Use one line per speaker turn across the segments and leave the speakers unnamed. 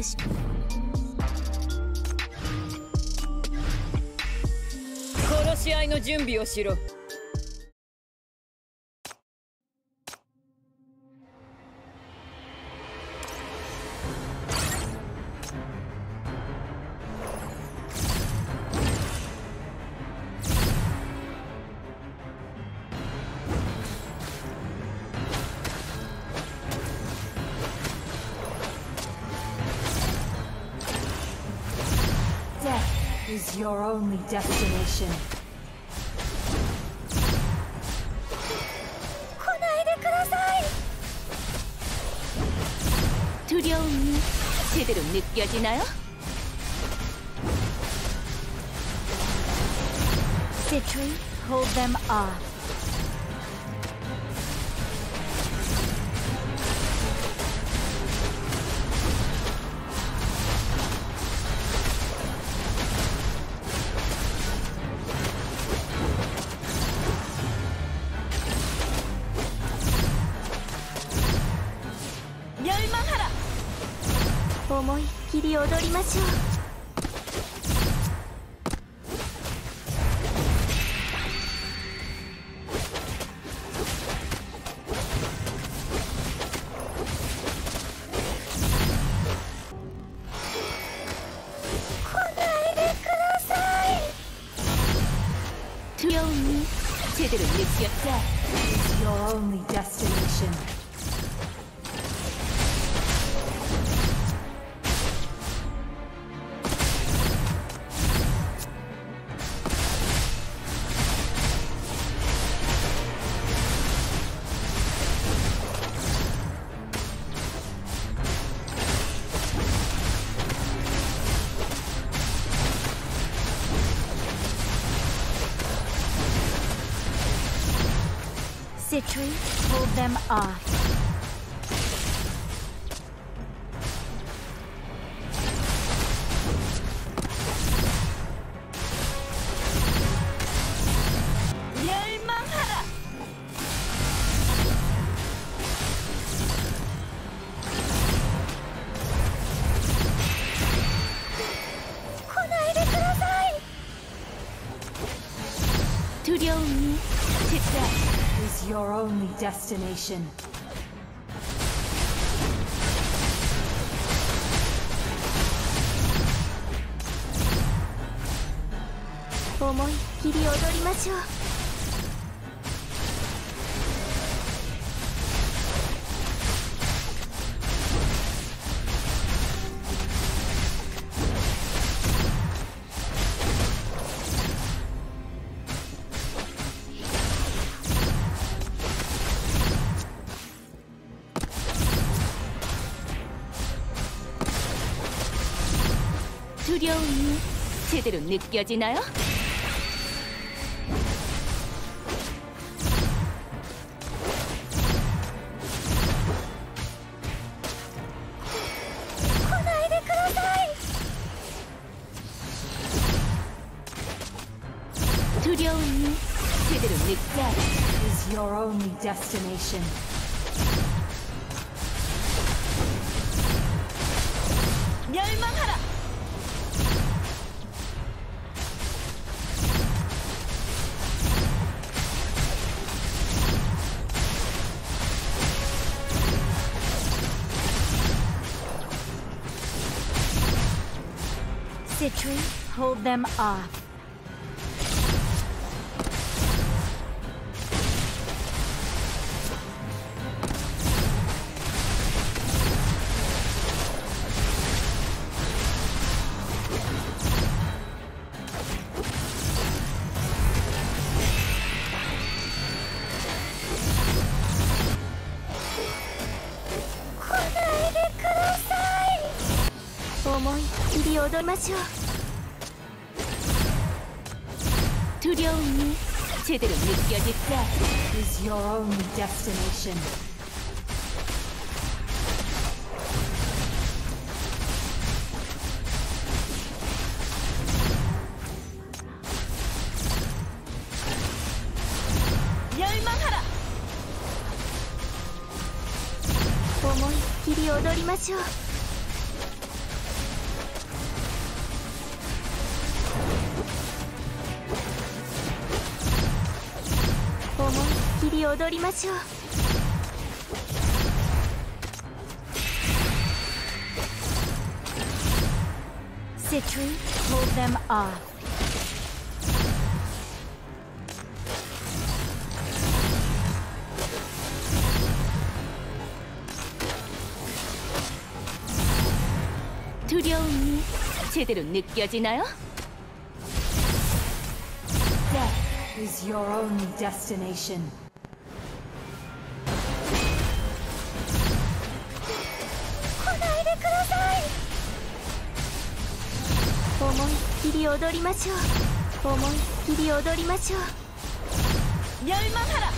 し
殺し合いの準備をしろ。
Is your only destination.
来ないでください. 두려움이 제대로 느껴지나요?
Sentry, hold them off.
멸망하라. 思いっきり踊りましょう. 두려움이 제대로 느꼈자.
Is your only destination. Sentry, hold them off.
멸망하라. 두려움이 진짜.
Is your only destination.
思いっきり踊りましょう. 두려움이 제대로 느껴지나요? 두려움이 제대로 느껴.
Is your only destination.
멸망하라.
Sentry, hold them off.
두려움이 제대로 느껴질까?
Is your only destination.
멸망하라. 思いっきり踊りましょう. 踊りましょう。
Citri, hold them off.
두려움이 제대로 느껴지나요?
Death is your only destination.
思いっきり踊りましょう。思いっきり踊りましょう。
멸망하라!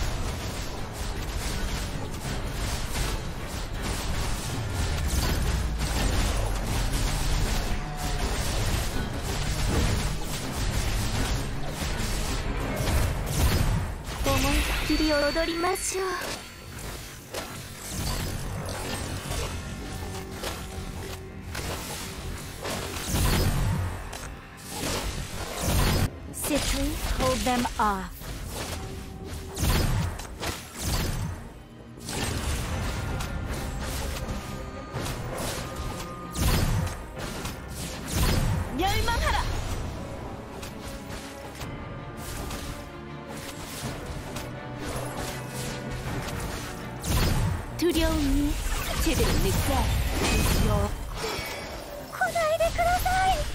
思いっきり踊りましょう。
Citri, hold them off.
멸망하라! 두려움이 제대로 느껴.
Is your
来ないでください。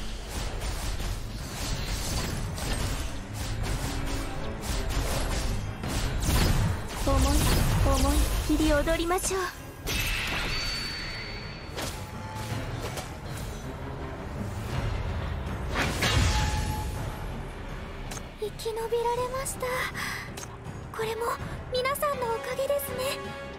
思いっきり踊りましょう。生き延びられました。これも皆さんのおかげですね。